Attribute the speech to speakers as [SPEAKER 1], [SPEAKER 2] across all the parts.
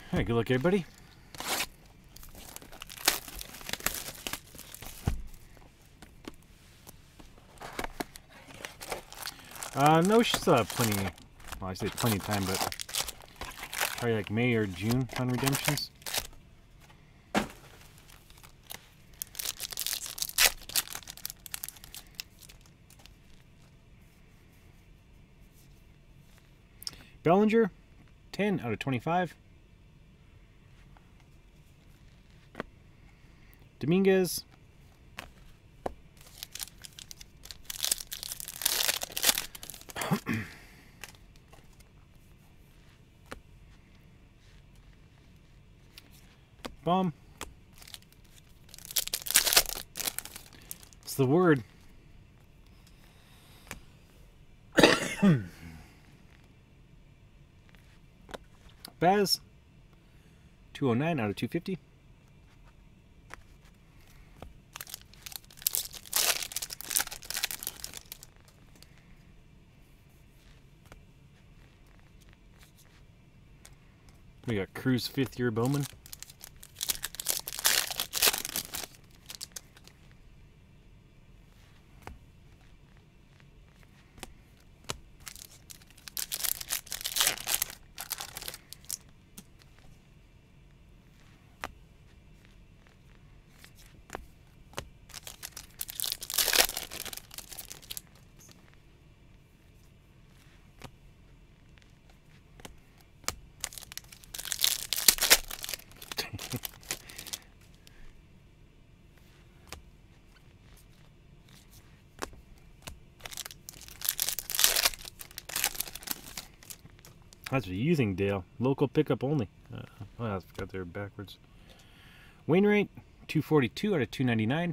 [SPEAKER 1] Alright, good luck, everybody. No, we should still have plenty. Well, I say plenty of time, but probably like May or June on redemptions. Bellinger, 10 out of 25. Dominguez, Bomb. It's the word. Baz, 209 out of 250. We got Cruz, 5th-year Bowman. That's for using Dale. Local pickup only. Oh, I forgot they're backwards. Wainwright, 242 out of 299.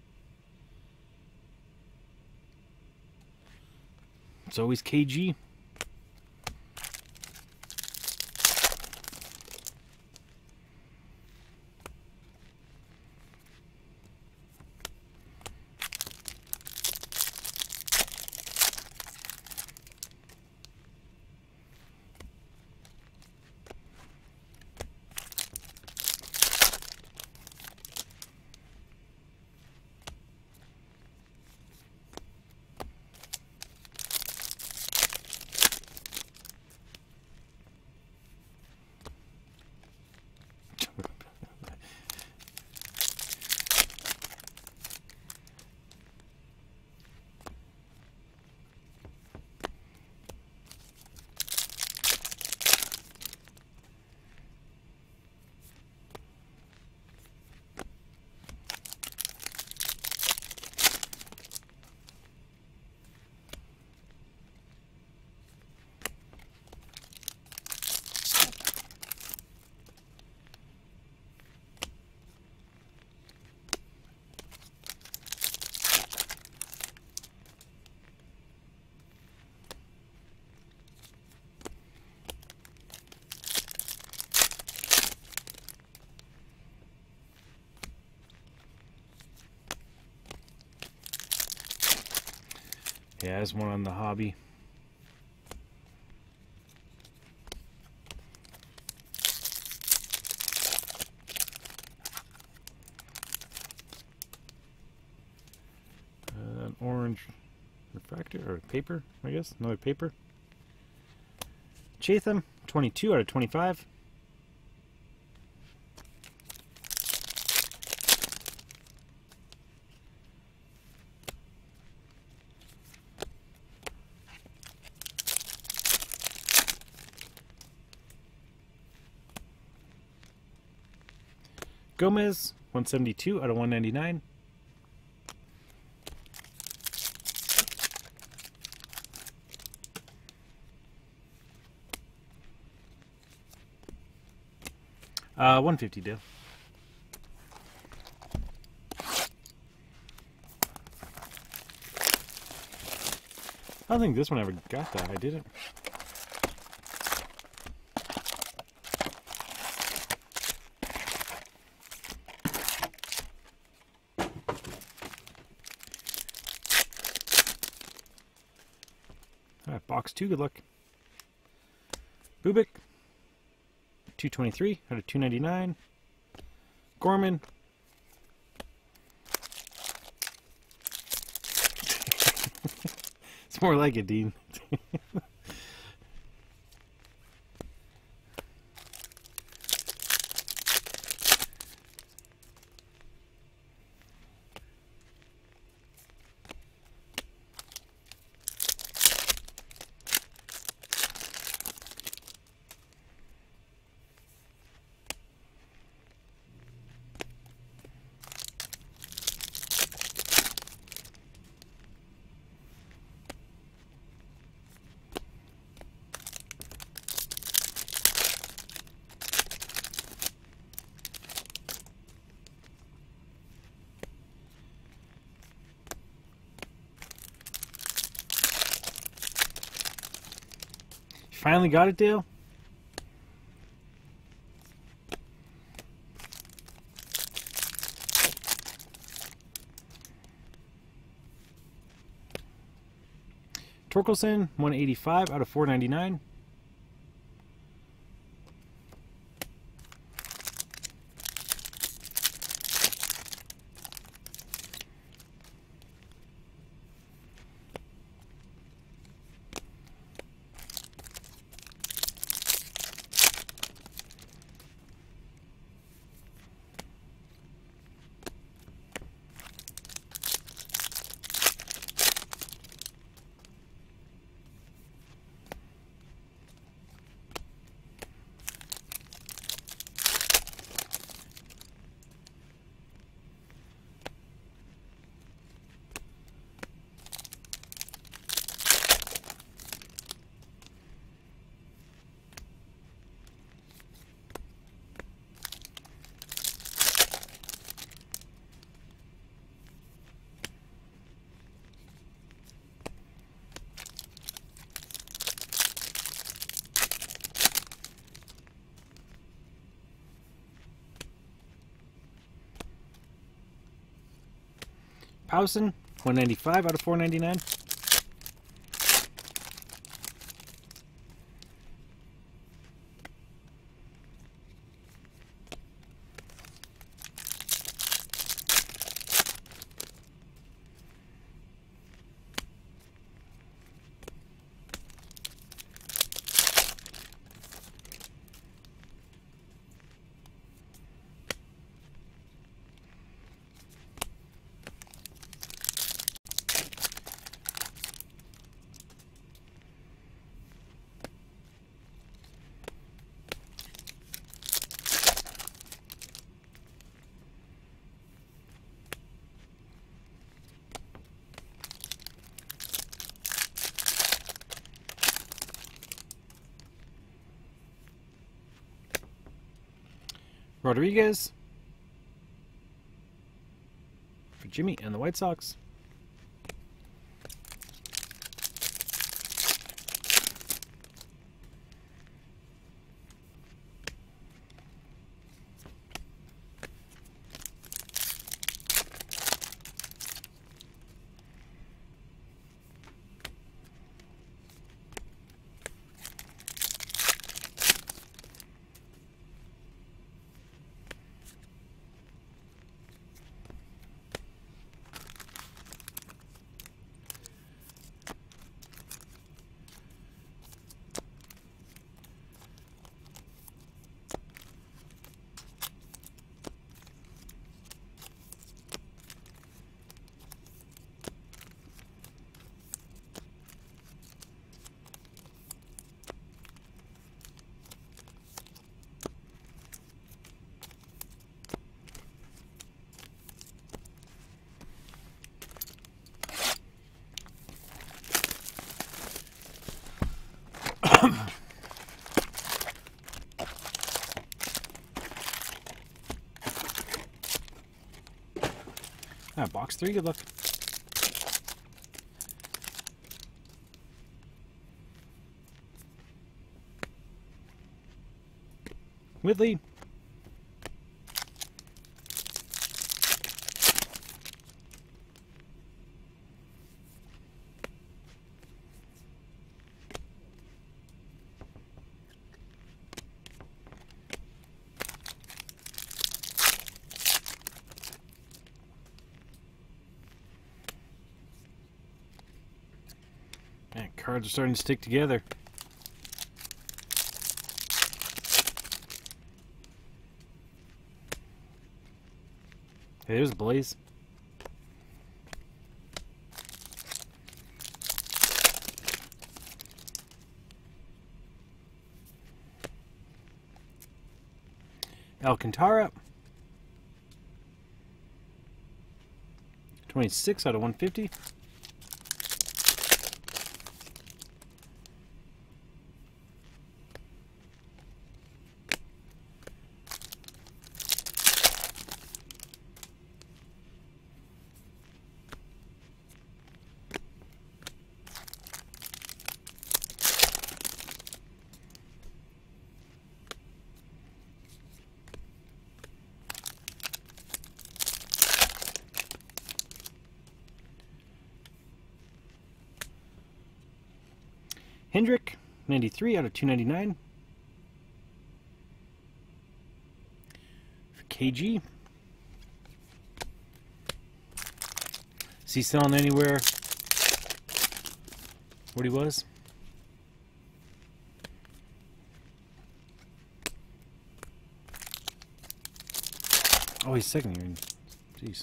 [SPEAKER 1] It's always KG. Yeah, there's one on the hobby. An orange refractor, or paper, I guess. Another paper. Chatham, 22 out of 25. Gomez, 172 out of 199. Uh, 150, Dale. I don't think this one ever got that. I didn't. Alright, box 2, good luck. Bubik, 223 out of 299. Gorman. It's more like it, Dean. Finally got it, Dale? Torkelson, 185 out of 499. Powson, 195 out of 499. Rodriguez for Jimmy and the White Sox. Box 3, good luck. Whitley. Cards are starting to stick together. Hey, there's Blaze. Alcantara. 26 out of 150. Hendrick, 93 out of 299. For KG. Is he selling anywhere what he was? Oh, he's second here. Jeez.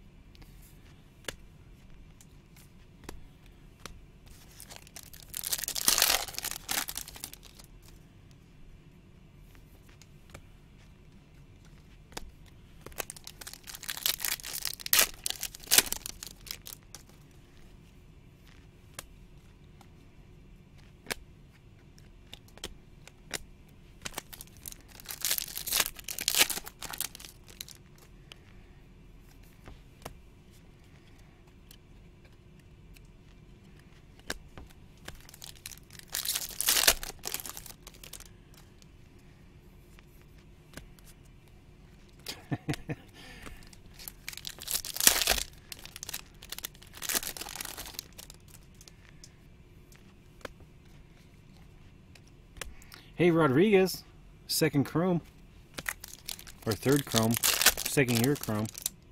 [SPEAKER 1] Hey, Rodriguez, second chrome, or third chrome, second year chrome.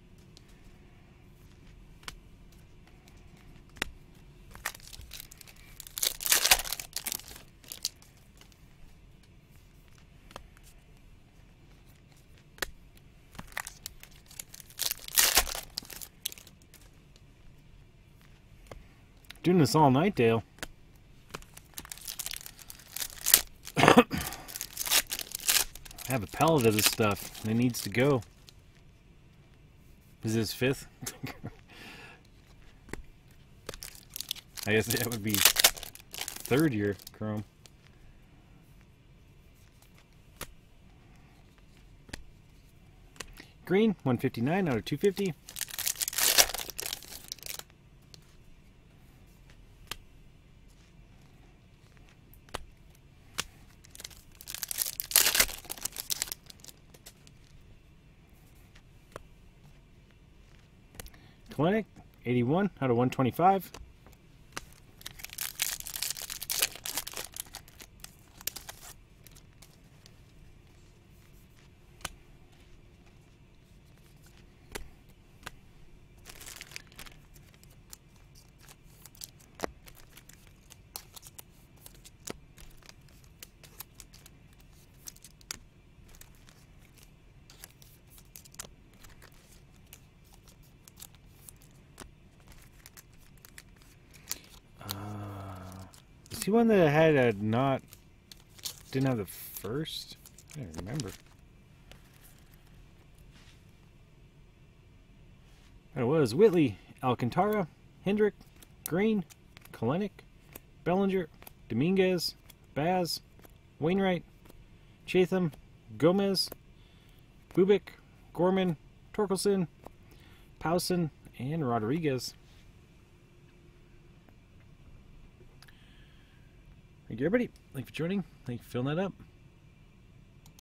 [SPEAKER 1] Doing this all night, Dale. I have a pallet of this stuff, and it needs to go. Is this fifth? I guess that would be third year chrome. Green, 159 out of 250. Clinic, 81 out of 125. Is he one that had a didn't have the first? I don't remember. It was Whitley, Alcantara, Hendrick, Green, Kalenic, Bellinger, Dominguez, Baz, Wainwright, Chatham, Gomez, Bubik, Gorman, Torkelson, Powson, and Rodriguez. Thank you, everybody. Thank you for joining. Thank you for filling that up.